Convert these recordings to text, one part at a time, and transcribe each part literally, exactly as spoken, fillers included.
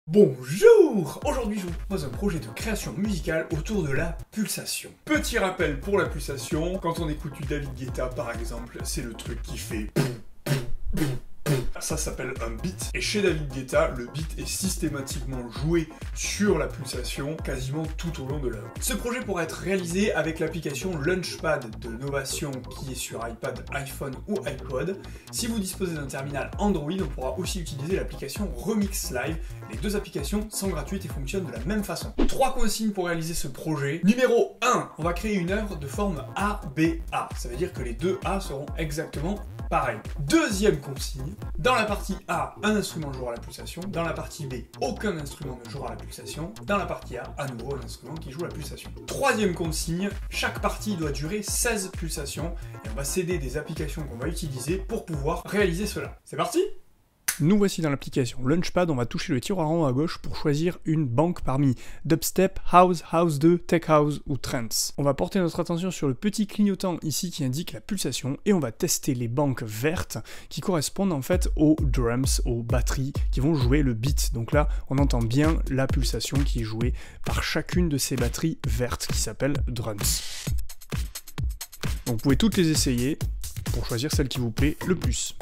Bonjour! Aujourd'hui je vous propose un projet de création musicale autour de la pulsation. Petit rappel pour la pulsation, quand on écoute du David Guetta par exemple, c'est le truc qui fait boum, boum, boum, boum. Ça s'appelle un beat, et chez David Guetta, le beat est systématiquement joué sur la pulsation quasiment tout au long de l'œuvre. Ce projet pourra être réalisé avec l'application Launchpad de Novation qui est sur iPad, iPhone ou iPod. Si vous disposez d'un terminal Android, on pourra aussi utiliser l'application Remix Live. Les deux applications sont gratuites et fonctionnent de la même façon. Trois consignes pour réaliser ce projet. Numéro un, on va créer une œuvre de forme A B A. Ça veut dire que les deux A seront exactement pareil. Deuxième consigne, dans la partie A, un instrument jouera la pulsation, dans la partie B, aucun instrument ne jouera la pulsation, dans la partie A, à nouveau un instrument qui joue la pulsation. Troisième consigne, chaque partie doit durer seize pulsations, et on va s'aider des applications qu'on va utiliser pour pouvoir réaliser cela. C'est parti ? Nous voici dans l'application Launchpad, on va toucher le tiroir en haut à gauche pour choisir une banque parmi Dubstep, House, House deux, Tech House ou Trance. On va porter notre attention sur le petit clignotant ici qui indique la pulsation et on va tester les banques vertes qui correspondent en fait aux drums, aux batteries qui vont jouer le beat. Donc là, on entend bien la pulsation qui est jouée par chacune de ces batteries vertes qui s'appellent drums. Donc vous pouvez toutes les essayer pour choisir celle qui vous plaît le plus.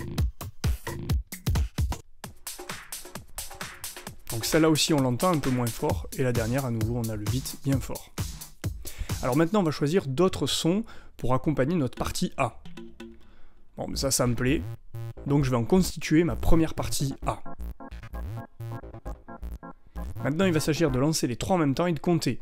Donc celle-là aussi on l'entend un peu moins fort, et la dernière à nouveau on a le beat bien fort. Alors maintenant on va choisir d'autres sons pour accompagner notre partie A. Bon ça ça me plaît, donc je vais en constituer ma première partie A. Maintenant il va s'agir de lancer les trois en même temps et de compter.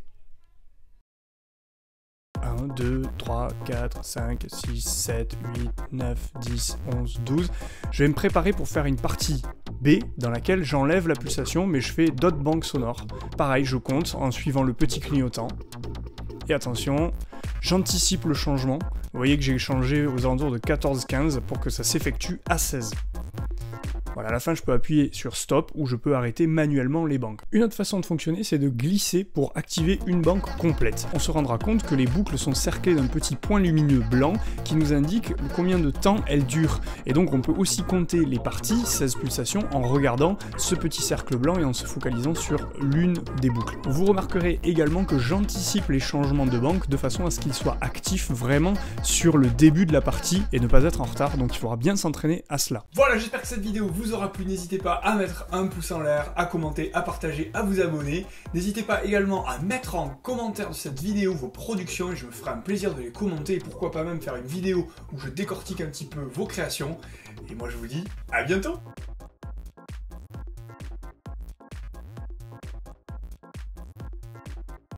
un, deux, trois, quatre, cinq, six, sept, huit, neuf, dix, onze, douze. Je vais me préparer pour faire une partie B dans laquelle j'enlève la pulsation mais je fais d'autres banques sonores. Pareil, je compte en suivant le petit clignotant. Et attention, j'anticipe le changement. Vous voyez que j'ai changé aux alentours de quatorze quinze pour que ça s'effectue à seize. Voilà, à la fin, je peux appuyer sur Stop ou je peux arrêter manuellement les banques. Une autre façon de fonctionner, c'est de glisser pour activer une banque complète. On se rendra compte que les boucles sont cerclées d'un petit point lumineux blanc qui nous indique combien de temps elles durent. Et donc, on peut aussi compter les parties, seize pulsations, en regardant ce petit cercle blanc et en se focalisant sur l'une des boucles. Vous remarquerez également que j'anticipe les changements de banque de façon à ce qu'ils soient actifs vraiment sur le début de la partie et ne pas être en retard. Donc, il faudra bien s'entraîner à cela. Voilà, j'espère que cette vidéo vous vous aura plu, n'hésitez pas à mettre un pouce en l'air, à commenter, à partager, à vous abonner. N'hésitez pas également à mettre en commentaire de cette vidéo vos productions et je me ferai un plaisir de les commenter et pourquoi pas même faire une vidéo où je décortique un petit peu vos créations. Et moi je vous dis à bientôt!